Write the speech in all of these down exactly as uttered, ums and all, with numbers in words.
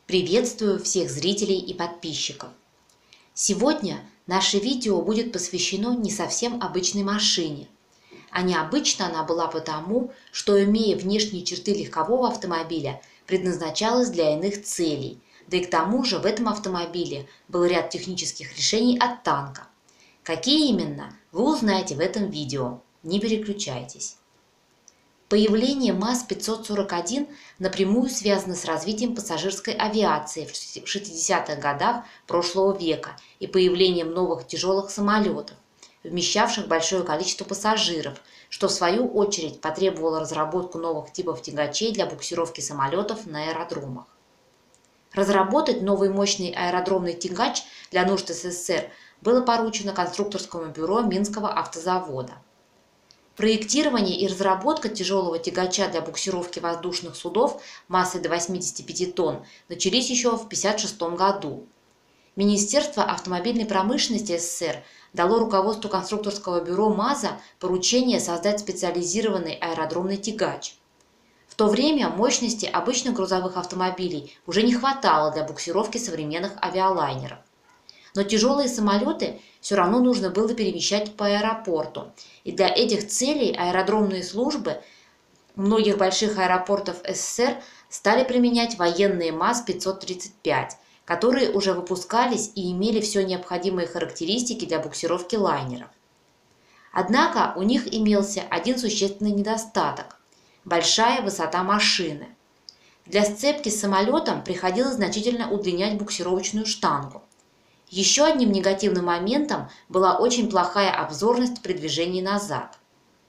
Приветствую всех зрителей и подписчиков. Сегодня наше видео будет посвящено не совсем обычной машине. А необычна она была потому, что, имея внешние черты легкового автомобиля, предназначалась для иных целей, да и к тому же в этом автомобиле был ряд технических решений от танка. Какие именно, вы узнаете в этом видео. Не переключайтесь. Появление МАЗ пятьсот сорок один напрямую связано с развитием пассажирской авиации в шестидесятых годах прошлого века и появлением новых тяжелых самолетов, вмещавших большое количество пассажиров, что в свою очередь потребовало разработку новых типов тягачей для буксировки самолетов на аэродромах. Разработать новый мощный аэродромный тягач для нужд СССР было поручено конструкторскому бюро Минского автозавода. Проектирование и разработка тяжелого тягача для буксировки воздушных судов массой до восьмидесяти пяти тонн начались еще в тысяча девятьсот пятьдесят шестом году. Министерство автомобильной промышленности СССР дало руководству конструкторского бюро МАЗа поручение создать специализированный аэродромный тягач. В то время мощности обычных грузовых автомобилей уже не хватало для буксировки современных авиалайнеров. Но тяжелые самолеты все равно нужно было перемещать по аэропорту, и для этих целей аэродромные службы многих больших аэропортов СССР стали применять военные МАЗ пятьсот тридцать пять, которые уже выпускались и имели все необходимые характеристики для буксировки лайнеров. Однако у них имелся один существенный недостаток – большая высота машины. Для сцепки с самолетом приходилось значительно удлинять буксировочную штангу. Еще одним негативным моментом была очень плохая обзорность при движении назад.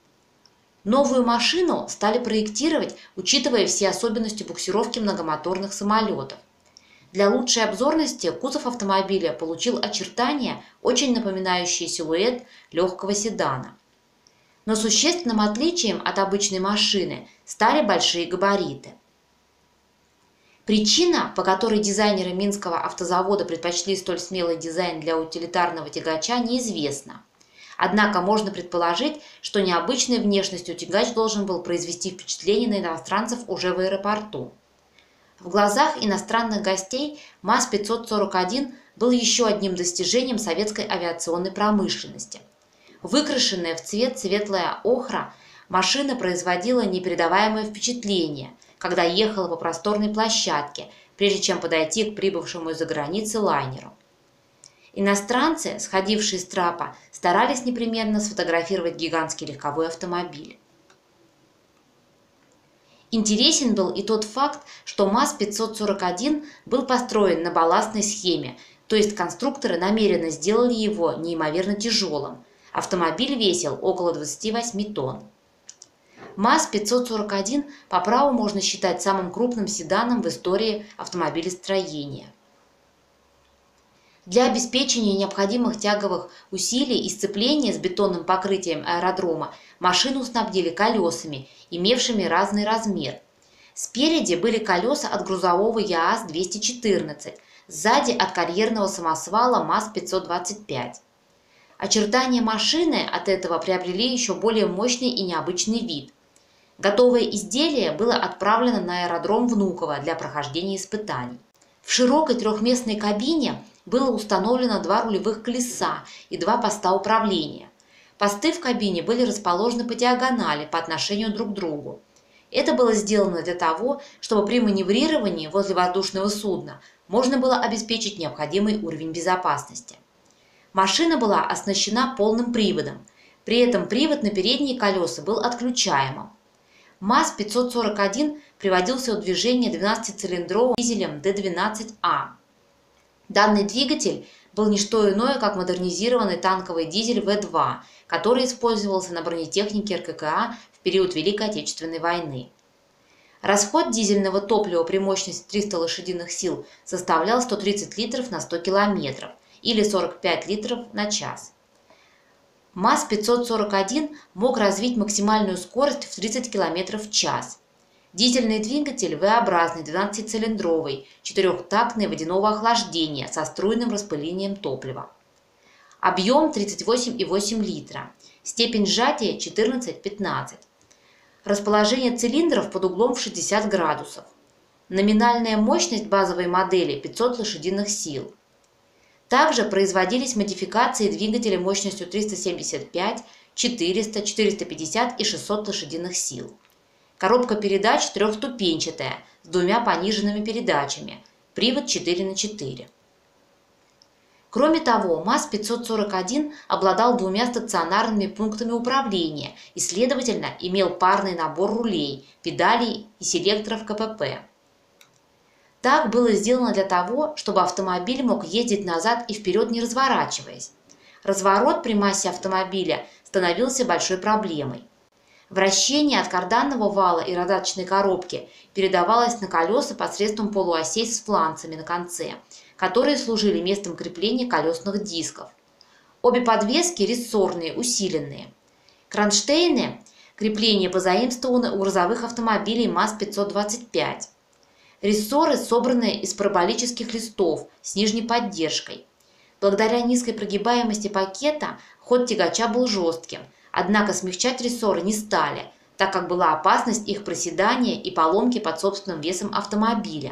Новую машину стали проектировать, учитывая все особенности буксировки многомоторных самолетов. Для лучшей обзорности кузов автомобиля получил очертания, очень напоминающие силуэт легкого седана. Но существенным отличием от обычной машины стали большие габариты. Причина, по которой дизайнеры Минского автозавода предпочли столь смелый дизайн для утилитарного тягача, неизвестна. Однако можно предположить, что необычной внешностью тягач должен был произвести впечатление на иностранцев уже в аэропорту. В глазах иностранных гостей МАЗ пятьсот сорок один был еще одним достижением советской авиационной промышленности. Выкрашенная в цвет светлая охра, машина производила непередаваемое впечатление, когда ехала по просторной площадке, прежде чем подойти к прибывшему из-за границы лайнеру. Иностранцы, сходившие с трапа, старались непременно сфотографировать гигантский легковой автомобиль. Интересен был и тот факт, что МАЗ пятьсот сорок один был построен на балластной схеме, то есть конструкторы намеренно сделали его неимоверно тяжелым. Автомобиль весил около двадцати восьми тонн. МАЗ пятьсот сорок один по праву можно считать самым крупным седаном в истории автомобилестроения. Для обеспечения необходимых тяговых усилий и сцепления с бетонным покрытием аэродрома машину снабдили колесами, имевшими разный размер. Спереди были колеса от грузового ЯАЗ двести четырнадцать, сзади от карьерного самосвала МАЗ пятьсот двадцать пять. Очертания машины от этого приобрели еще более мощный и необычный вид. Готовое изделие было отправлено на аэродром Внуково для прохождения испытаний. В широкой трехместной кабине было установлено два рулевых колеса и два поста управления. Посты в кабине были расположены по диагонали по отношению друг к другу. Это было сделано для того, чтобы при маневрировании возле воздушного судна можно было обеспечить необходимый уровень безопасности. Машина была оснащена полным приводом, при этом привод на передние колеса был отключаемым. МАЗ пятьсот сорок один приводился в движение двенадцатицилиндровым дизелем Д двенадцать А. Данный двигатель был не что иное, как модернизированный танковый дизель В два, который использовался на бронетехнике РККА в период Великой Отечественной войны. Расход дизельного топлива при мощности триста лошадиных сил составлял сто тридцать литров на сто километров или сорок пять литров на час. МАЗ пятьсот сорок один мог развить максимальную скорость в тридцать километров в час. Дизельный двигатель V-образный, двенадцатицилиндровый, четырехтактный водяного охлаждения со струйным распылением топлива. Объем тридцать восемь и восемь литра. Степень сжатия четырнадцать — пятнадцать. Расположение цилиндров под углом в шестьдесят градусов. Номинальная мощность базовой модели – пятьсот лошадиных сил. Также производились модификации двигателя мощностью триста семьдесят пять, четыреста, четыреста пятьдесят и шестьсот лошадиных сил. Коробка передач трехступенчатая с двумя пониженными передачами, привод четыре на четыре. Кроме того, МАЗ пятьсот сорок один обладал двумя стационарными пунктами управления и, следовательно, имел парный набор рулей, педалей и селекторов ка пэ пэ. Так было сделано для того, чтобы автомобиль мог ездить назад и вперед, не разворачиваясь. Разворот при массе автомобиля становился большой проблемой. Вращение от карданного вала и раздаточной коробки передавалось на колеса посредством полуосей с фланцами на конце, которые служили местом крепления колесных дисков. Обе подвески рессорные, усиленные. Кронштейны крепления позаимствованы у грузовых автомобилей МАЗ пятьсот двадцать пять. Рессоры собраны из параболических листов с нижней поддержкой. Благодаря низкой прогибаемости пакета ход тягача был жестким, однако смягчать рессоры не стали, так как была опасность их проседания и поломки под собственным весом автомобиля.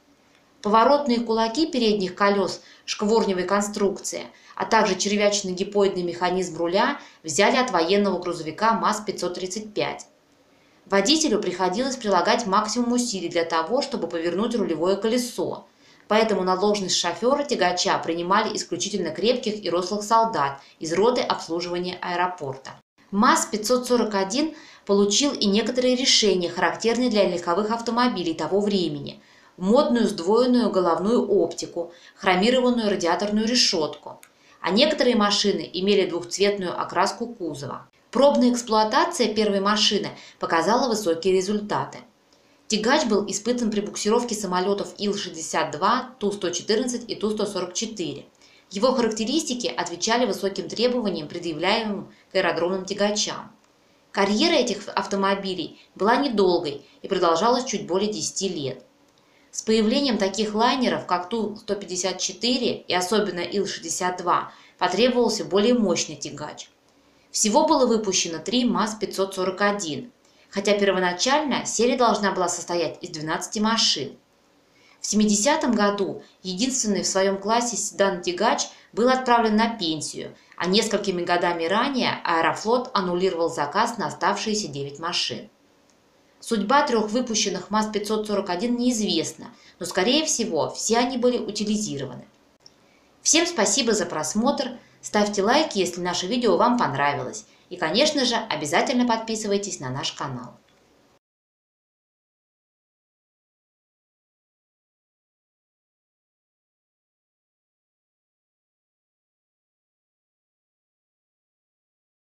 Поворотные кулаки передних колес шкворневой конструкции, а также червячный гипоидный механизм руля взяли от военного грузовика МАЗ пятьсот тридцать пять. Водителю приходилось прилагать максимум усилий для того, чтобы повернуть рулевое колесо, поэтому на должность шофера тягача принимали исключительно крепких и рослых солдат из роты обслуживания аэропорта. МАЗ пятьсот сорок один получил и некоторые решения, характерные для легковых автомобилей того времени: модную сдвоенную головную оптику, хромированную радиаторную решетку, а некоторые машины имели двухцветную окраску кузова. Пробная эксплуатация первой машины показала высокие результаты. Тягач был испытан при буксировке самолетов Ил шестьдесят два, Ту сто четырнадцать и Ту сто сорок четыре. Его характеристики отвечали высоким требованиям, предъявляемым к аэродромным тягачам. Карьера этих автомобилей была недолгой и продолжалась чуть более десяти лет. С появлением таких лайнеров, как Ту сто пятьдесят четыре и особенно Ил шестьдесят два, потребовался более мощный тягач. Всего было выпущено три МАЗ пятьсот сорок один, хотя первоначально серия должна была состоять из двенадцати машин. В семидесятом году единственный в своем классе седан-тягач был отправлен на пенсию, а несколькими годами ранее Аэрофлот аннулировал заказ на оставшиеся девять машин. Судьба трех выпущенных МАЗ пятьсот сорок один неизвестна, но, скорее всего, все они были утилизированы. Всем спасибо за просмотр, ставьте лайки, если наше видео вам понравилось, и, конечно же, обязательно подписывайтесь на наш канал.